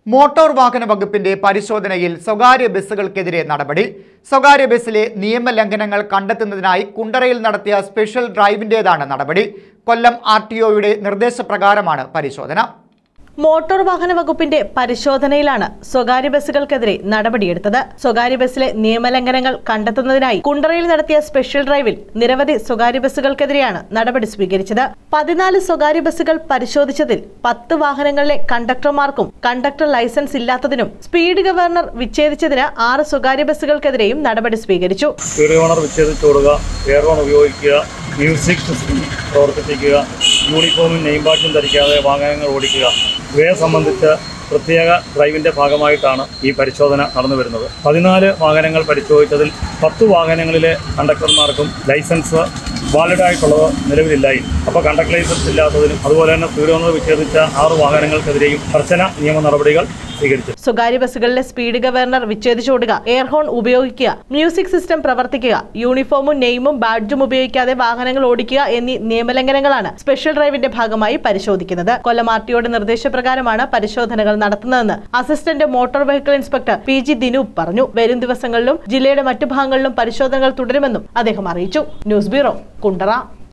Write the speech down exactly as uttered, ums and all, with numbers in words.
Motor വാഹന വകുപ്പിന്റെ പരിശോധനയിൽ സ്വകാര്യ ബസ്സുകൾക്കെതിരെ നടപടി. സ്വകാര്യ ബസ്സിലെ നിയമലംഘനങ്ങൾ കണ്ടെത്തുന്നതിനായി കുണ്ടറയിൽ നടത്തിയ സ്പെഷ്യൽ ഡ്രൈവിന്റേതാണ് നടപടി. കൊല്ലം ആർ ടി ഒയുടെ നിർദ്ദേശപ്രകാരമാണ് പരിശോധന. മോട്ടോർ വാഹന വകുപ്പിന്റെ പരിശോധനയിലാണ് സ്വകാര്യ ബസ്സുകൾക്കെതിരെ നടപടിയെടുത്തത്. സ്വകാര്യ ബസ്സിലെ നിയമലംഘനങ്ങൾ കണ്ടെത്തുന്നതിനായി കുണ്ടറയിൽ നടത്തിയ സ്പെഷ്യൽ ഡ്രൈവിൽ നിരവധി സ്വകാര്യ ബസ്സുകൾക്കെതിരെയാണ് നടപടി സ്വീകരിച്ചത്. പതിനാല് സ്വകാര്യ ബസ്സുകൾ പരിശോധിച്ചതിൽ പത്ത് വാഹനങ്ങളിലെ കണ്ടക്ടർമാർക്കും കണ്ടക്ടർ ലൈസൻസ് ഇല്ലാത്തതിനും സ്പീഡ് ഗവർണർ വിച്ഛേദിച്ചതിന് ആറ് സ്വകാര്യ ബസ്സുകൾക്കെതിരെയും നടപടി സ്വീകരിച്ചു. സ്പീഡ് ഗവർണർ വിച്ഛേദിച്ചോടുക, എയർഹോൺ ഉപയോഗിക്കുക, മ്യൂസിക് സിസ്റ്റം പ്രവർത്തിപ്പിക്കുക, യൂണിഫോമും നെയിം ബാഡ്ജും ധരിക്കാതെ വാഹനങ്ങൾ ഓടിക്കുക ഇവയെ സംബന്ധിച്ച് പ്രത്യേക ഡ്രൈവിൻ്റെ ഭാഗമായിട്ടാണ് ഈ പരിശോധന നടന്നു വരുന്നത്. പതിനാല് വാഹനങ്ങൾ പരിശോധിച്ചതിൽ പത്ത് വാഹനങ്ങളിലെ കണ്ടക്ടർമാർക്കും ലൈസൻസ് വാലിഡായിട്ടുള്ളത് നിലവിലില്ലായി. അപ്പോൾ കണ്ടക്ടർ ലൈസൻസ് ഇല്ലാത്തതിനും അതുപോലെ തന്നെ സ്പീഡ് ഗവർണർ വിച്ഛേദിച്ച ആറ് വാഹനങ്ങൾക്കെതിരെയും കർശന നിയമ നടപടികൾ സ്വീകരിച്ചു. സ്വകാര്യ ബസ്സുകളിലെ സ്പീഡ് ഗവർണർ വിച്ഛേദിച്ചോടുക, എയർഹോൺ ഉപയോഗിക്കുക, മ്യൂസിക് സിസ്റ്റം പ്രവർത്തിക്കുക, യൂണിഫോമും നെയിമും ബാഡ്ജും ഉപയോഗിക്കാതെ വാഹനങ്ങൾ ഓടിക്കുക എന്നീ നിയമലംഘനങ്ങളാണ് സ്പെഷ്യൽ ഡ്രൈവിന്റെ ഭാഗമായി പരിശോധിക്കുന്നത്. കൊല്ലം ആർ ടി ഒയുടെ നിർദ്ദേശപ്രകാരമാണ് പരിശോധനകൾ നടത്തുന്നതെന്ന് assistant motor vehicle inspector P G Dinoop പറഞ്ഞു. വരും ദിവസങ്ങളിലും ജില്ലയുടെ മറ്റു ഭാഗങ്ങളിലും പരിശോധനകൾ തുടരുമെന്നും അദ്ദേഹം അറിയിച്ചു. News bureau, Kundara.